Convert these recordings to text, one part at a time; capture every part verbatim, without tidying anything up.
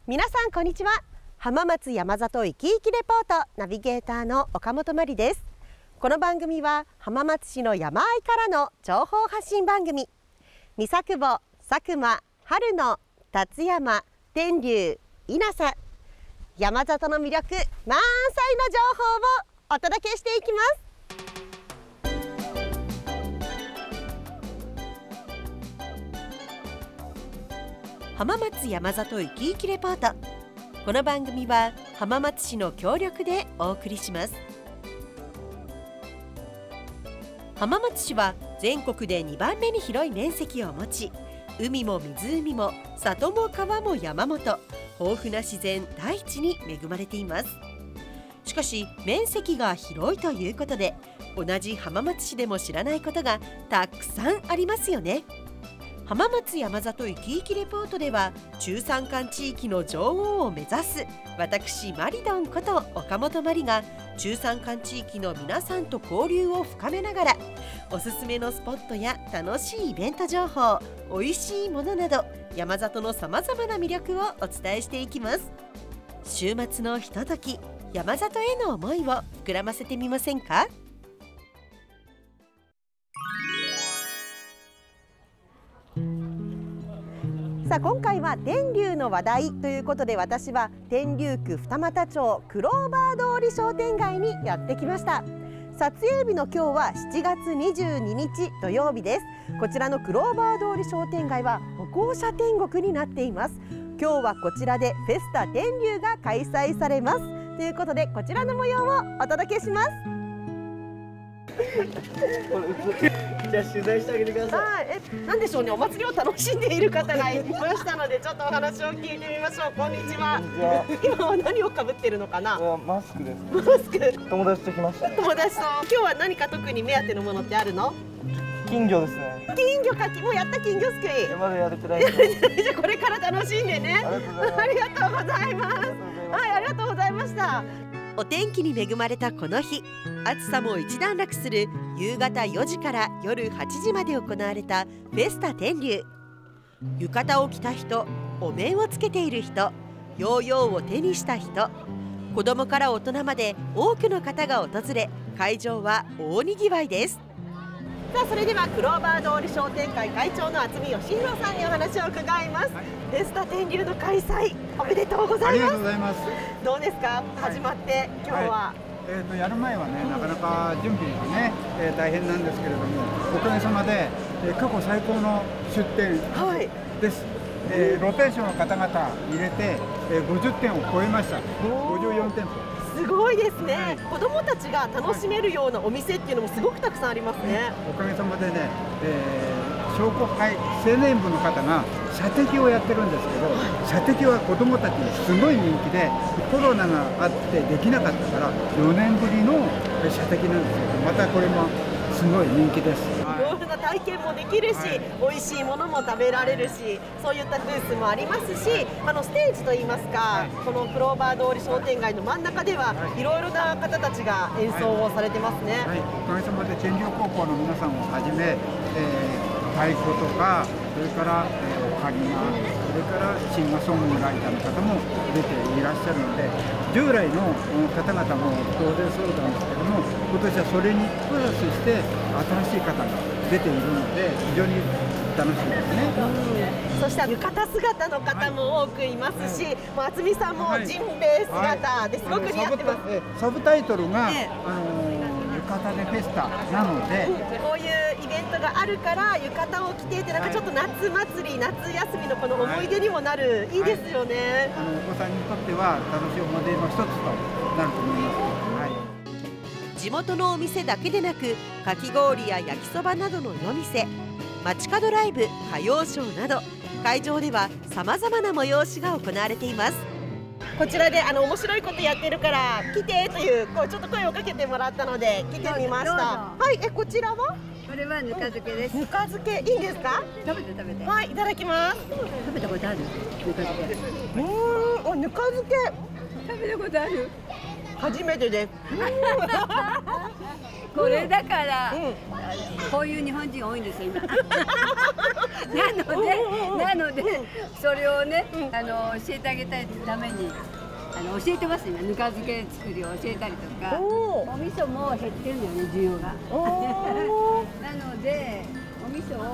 皆さんこんにちは。浜松山里いきいきレポートナビゲーターの岡本真理です。この番組は浜松市の山あいからの情報発信番組。三作保、佐久間、春野、達山、天竜、稲佐、山里の魅力満載の情報をお届けしていきます。浜松山里いきいきレポート。この番組は浜松市の協力でお送りします。浜松市は全国でにばんめに広い面積を持ち、海も湖も里も川も山もと豊富な自然大地に恵まれています。しかし面積が広いということで、同じ浜松市でも知らないことがたくさんありますよね。浜松山里いきいきレポートでは、中山間地域の女王を目指す私マリドンこと岡本真理が、中山間地域の皆さんと交流を深めながら、おすすめのスポットや楽しいイベント情報、おいしいものなど山里のさまざまな魅力をお伝えしていきます。週末のひととき、山里への思いを膨らませてみませんか？さあ今回は天竜の話題ということで、私は天竜区二俣町クローバー通り商店街にやってきました。撮影日の今日はしちがつにじゅうににち土曜日です。こちらのクローバー通り商店街は歩行者天国になっています。今日はこちらでフェスタ天竜が開催されますということで、こちらの模様をお届けします。 じゃあ取材してあげてください。 はい、え、なんでしょうね、お祭りを楽しんでいる方がいましたので、ちょっとお話を聞いてみましょう。こんにちは。今は何をかぶってるのかな。 マスクです。 マスク。 友達と来ました。 友達と。今日は何か特に目当てのものってあるの？ 金魚ですね。 金魚かき、もうやった金魚すくい。 まだやれてないです。 じゃあこれから楽しんでね。ありがとうございます。はい、ありがとうございました。お天気に恵まれたこの日、暑さも一段落する夕方よじから夜はちじまで行われたフェスタ天竜。浴衣を着た人、お面をつけている人、ヨーヨーを手にした人、子供から大人まで多くの方が訪れ、会場は大にぎわいです。さあそれではクローバー通り商店会会長の渥美義弘さんにお話を伺います。フェスタ天竜の開催おめでとうございます。 ありがとうございます。 どうですか、始まって今日は。 はい、えーとやる前はね、なかなか準備がね、えー、大変なんですけれども、おかげさまで、えー、過去最高の出店です。はい、えー、ローテーションの方々入れて、えー、ごじゅってんを超えました。ごじゅうよんてんぽ。 すごいですね、はい、子どもたちが楽しめるようなお店っていうのもすごくたくさんありますね。 おかげさまでね、えー、商工会青年部の方が射的をやってるんですけど、射的は子どもたちにすごい人気で、コロナがあってできなかったからよねんぶりの射的なんですけど、またこれもすごい人気です。 いろいろな体験もできるし、はい、美味しいものも食べられるし、そういったブースもありますし、あのステージといいますか、はい、このクローバー通り商店街の真ん中では、はい、いろいろな方たちが演奏をされてますね。 はいはい、おかげさまで天竜高校の皆さんをはじめ、えー、太鼓とか、それから、えー、オカリナ、それからシンガーソングライターの方も出ていらっしゃるので、従来の方々も当然そうなんですけども、今年はそれにプラスして新しい方が出ているので、非常に楽しいですね。 うん、そして浴衣姿の方も多くいますし、はい、渥美さんもジンベエ姿ですごく似合ってます。 はい、サブタイトルが、ね、あの浴衣でフェスタなので、 うん、こういうイベントがあるから浴衣を着ていて、なんかちょっと夏祭り、夏休みのこの思い出にもなる、はい、いいですよね。 あのお子さんにとっては楽しい思い出の一つとなると思います。はい、 地元のお店だけでなく、かき氷や焼きそばなどの夜店、街角ライブ、歌謡ショーなど、会場ではさまざまな催しが行われています。こちらであの面白いことやってるから来てという、こうちょっと声をかけてもらったので来てみました。はい、えこちらは？これはぬか漬けです。 ぬか漬けいいんですか？ 食べて食べて。 はい、いただきます。 食べたことある？ぬか漬け。 うーん、おぬか漬け。 食べたことある？ 初めてです。 これだから、 うんこういう日本人多いんですよ今。なので、なのでそれをね、あの教えてあげたいために。あの教えてます今、ぬか漬け作りを教えたりとか、 おお味噌も減ってるのよね、需要が。 おなので、お味噌をちょっと食べて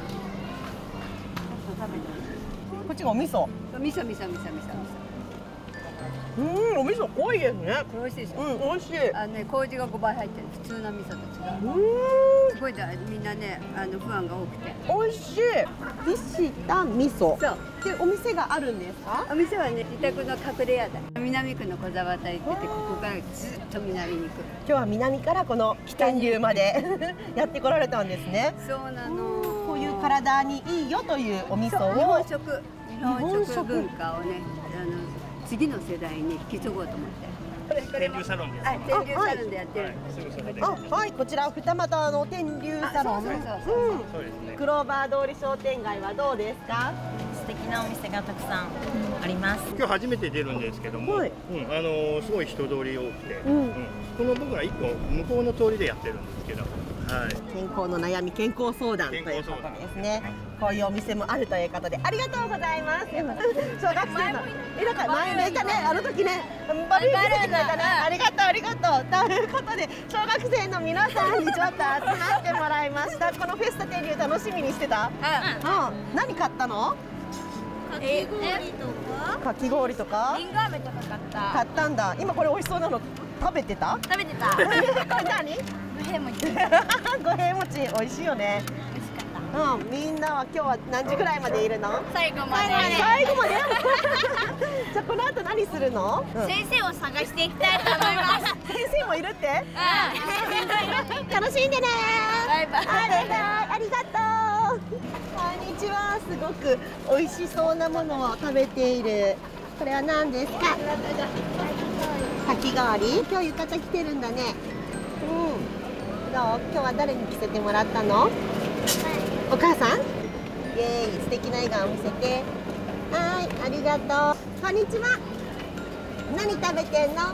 こっちがお味噌。 みそみそみそみそみうん、お味噌濃いですね。 そ。これ美味しいでしょ。 うん、美味しい。 あのね、麹がごばい入ってる、普通の味噌と違う。 うん、 すごいだ、みんなね、あの不安が多くて。 美味しい。菱田味噌。 そう。 で、お店があるんですか？ お店はね、自宅の隠れ家だ。南区の小沢田行ってて、ここからずっと南に行く。 今日は南からこの天竜までやってこられたんですね。 そうなの。 こういう体にいいよというお味噌そう日本を。 食、日本食文化をね、あの次の世代に引き継ごうと思って。 天竜サロンです。 はい、天竜サロンでやってる。 すぐそこで。 あ、はい、こちら二俣の天竜サロン。 あそうそうそうそううんそうですね。 クローバー通り商店街はどうですか？ 素敵なお店がたくさんあります。 今日初めて出るんですけども、 はいうん、あのーすごい人通り多くて、 うんうんこの僕ら一個向こうの通りでやってるんですけど、はい。 健康の悩み健康相談ということですね。こういうお店もあるということでありがとうございます。小学生のえだから前もいたねあの時ねバリバリ来てくれたねありがとうありがとうということで小学生の皆さんにちょっと集まってもらいました。このフェスタ天竜楽しみにしてた？うん。何買ったの？ かき氷とか、 かき氷とかリンゴ飴とか買った。 買ったんだ。今これ美味しそうなの食べてた？ 食べてた。 これ何？ 無平餅。美味し五平餅美味しいよね。 かった。 うん、みんなは今日は何時ぐらいまでいるの？ 最後まで。 最後まで。じゃあこの後何するの？うん先生を探していきたいと思います。 先生もいるって？ う楽しんでね。 バイバイバイバイありがとう。こんにちは。すごく美味しそうなものを食べている。これは何ですか？かき氷？今日浴衣着てるんだね。うん。どう？今日は誰に着せてもらったの？お母さん？イエーイ、素敵な笑顔見せて。はい、ありがとう。こんにちは。何食べてんの？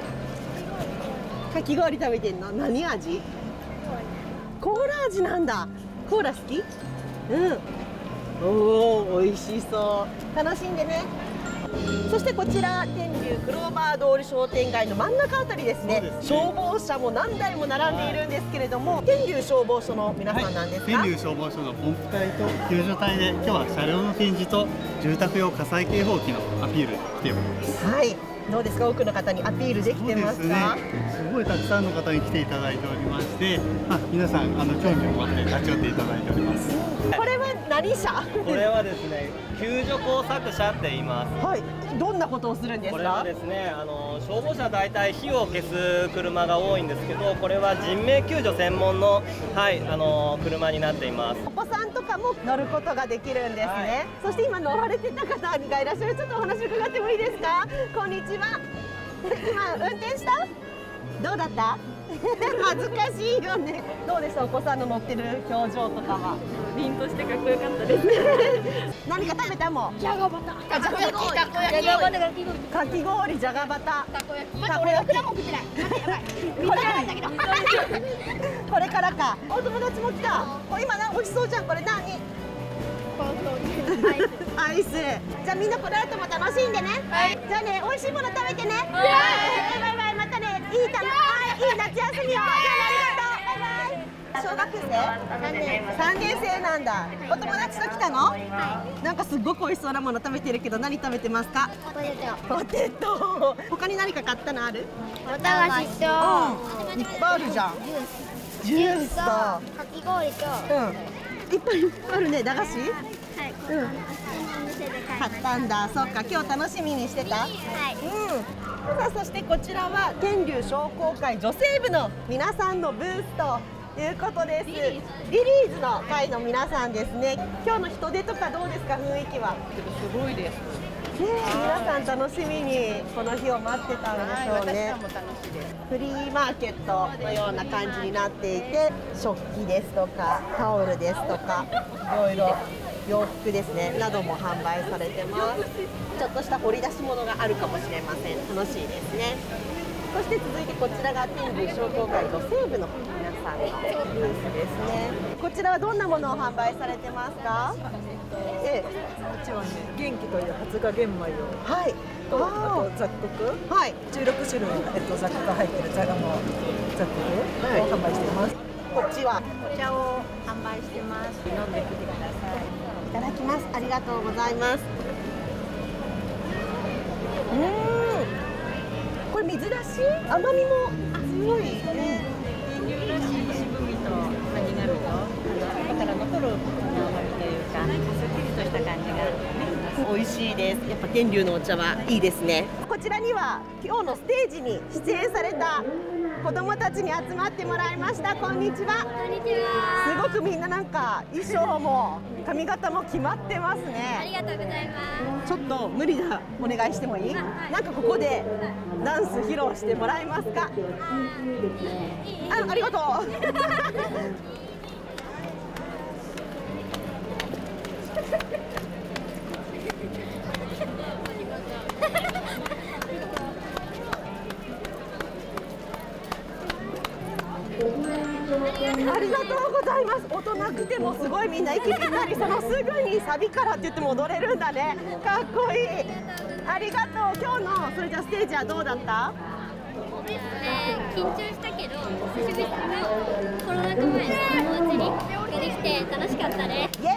かき氷食べてんの？何味？コーラ味なんだ。コーラ好き？うん。おお、美味しそう。楽しんでね。そしてこちら天竜クローバー通り商店街の真ん中あたりですね。消防車も何台も並んでいるんですけれども、天竜消防署の皆さんなんですか？ 天竜消防署のポンプ隊と救助隊で今日は車両の展示と住宅用火災警報器のアピールに来ております。 はい。どうですか？多くの方にアピールできてますか？ すごいたくさんの方に来ていただいておりまして、まあ、皆さんあの興味を持って立ち寄っていただいております。 これは何車？ これはですね、救助工作車って言います。 はい。どんなことをするんですこれはか？ ですね、あの消防車大体火を消す車が多いんですけど、これは人命救助専門のはいあの車になっています。 お子さんとかも乗ることができるんですね。 はいそして今乗られてた方がいらっしゃる。ちょっとお話伺ってもいいですか？こんにちは。今運転した？どうだった？恥ずかしいよね。どうでした？お子さんの乗ってる表情とかは。 凛としてかっこよかったです。 何か食べたもん。 じゃがバタ。 あじゃがバタたこ焼き。じゃがバタがきのかき氷、じゃがバタ。 たこ焼き。 たこ焼き。 も食ってない。待ってやばい。みんななんだけど。 これからか。お友達も来た。お今な美味しそうじゃん。これ何？アイス。じゃあみんなこの後も楽しんでね。 はいじゃあね、美味しいもの食べてね。 はいバイバイまたね。いいたはいいい夏休みを。じゃあありがとう。バイバイ。小学生？三年生なんだ。お友達と来たの？なんかすっごく美味しそうなもの食べてるけど何食べてますか？ ポテト。 ポテト。他に何か買ったのある？ おたがしと。 うん。いっぱいあるじゃん。ジュースと。 かき氷と。 うん。いっぱいあるね、駄菓子？ はい。 うん。 お店で買ったんだ。そっか、今日楽しみにしてた？ はい。 うん。さあ、そしてこちらは天竜商工会女性部の皆さんのブースということです。リリーズの会の皆さんですね。今日の人出とかどうですか、雰囲気は？すごいです。ねえ、皆さん楽しみにこの日を待ってたんでしょうね。フリーマーケットのような感じになっていて、食器ですとかタオルですとかいろいろ洋服ですねなども販売されてます。ちょっとした掘り出し物があるかもしれません。楽しいですね。 そして続いてこちらが天竜商工会の西部の皆さんのブースですね。こちらはどんなものを販売されてますか？ええ、 こっちはね、元気という発芽玄米を、 はい、 とあと雑穀、 はい、 じゅうろく種類のえっと雑穀が入ってるじゃがの雑穀を販売しています。 こっちはお茶を販売してます。飲んできてください。 いただきます。ありがとうございます。うーん、これ水出し、甘みも強いね。 天竜らしい渋みと何があると、あのだから残る甘みというか、すっきりとした感じがあるね。 美味しいです。やっぱ天竜のお茶はいいですね。こちらには今日のステージに出演された子どもたちに集まってもらいました。こんにちは。 こんにちは。 すごくみんななんか衣装も髪型も決まってますあね。 りがとうございます。 ちょっと無理なお願いしてもいい？なんかここでダンス披露してもらえますか？あ、ありがとう。ありがとうございます。音なくてもすごいみんな息ぴったり、そのすぐにサビからって言っても踊れるんだね。かっこいい。ありがとう。今日のそれじゃステージはどうだった？ ですね、緊張したけど、久しぶりのコロナ禍前のお家にができて楽しかったね。 イエ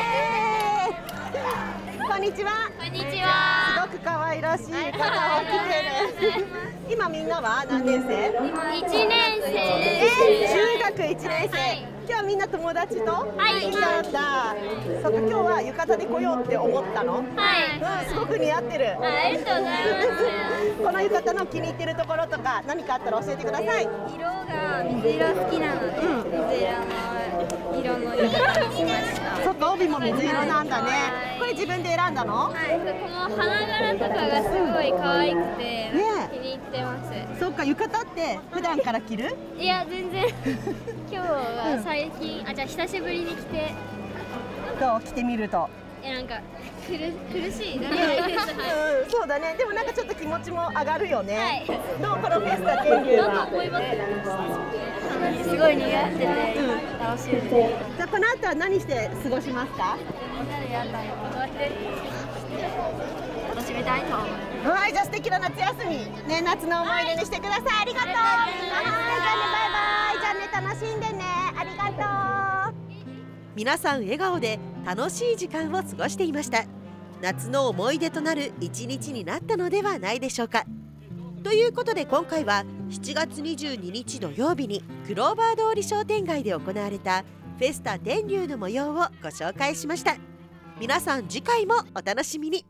ーイ。こんにちは。 こんにちは。 すごく可愛らしい方を着てる。今みんなは何年生？ 一年生えです。 ー、中学一年生。 はい今日はみんな友達とはい来たんだ。そっか、今日は浴衣で来ようって思ったの？ はい。 うん、すごく似合ってる。 ありがとうございます。 この浴衣の気に入ってるところとか何かあったら教えてください。 色が水色好きなので、水色の色の浴衣にしました。 そっか、帯も水色なんだね。これ自分で選んだの？ はい、この花柄とかがすごい可愛くて、 ね気に入ってます。 そっか、浴衣って普段から着る？ いや、全然今日は最近、あ、じゃあ久しぶりに来て、 どう着てみると？ え、なんか苦苦しい。なんかうん、そうだね。でもなんかちょっと気持ちも上がるよね。 はい。 どうこのフェスタ天竜どんどんは？ 思います。すごい似合ってて楽しいです。 じゃあこの後は何して過ごしますか？ みんなでやったり、こうやって楽しみたいと思います。 はい、じゃあ素敵な夏休みね、夏の思い出にしてください。ありがとう。はい、じゃあね、バイバイ。じゃあね、楽しんでね。ありがとう。皆さん笑顔で楽しい時間を過ごしていました。夏の思い出となる一日になったのではないでしょうか。ということで今回はしちがつにじゅうににち土曜日にクローバー通り商店街で行われたフェスタ天竜の模様をご紹介しました。皆さん次回もお楽しみに。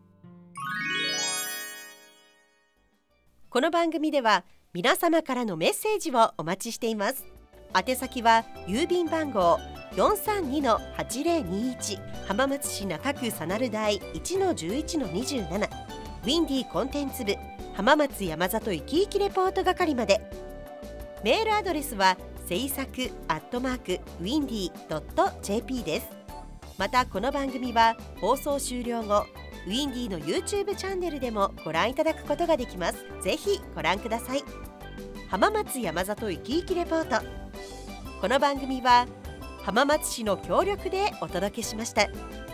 この番組では皆様からのメッセージをお待ちしています。宛先は郵便番号 よんさんにのはちぜろにいち 浜松市中区佐鳴台 いちのじゅういちのにじゅうなな ウィンディーコンテンツ部浜松山里いきいきレポート係まで。メールアドレスは制作アットマークウィンディードットジェーピー です。またこの番組は放送終了後ウィンディーの YouTube チャンネルでもご覧いただくことができます。ぜひご覧ください。浜松山里いきいきレポート。この番組は浜松市の協力でお届けしました。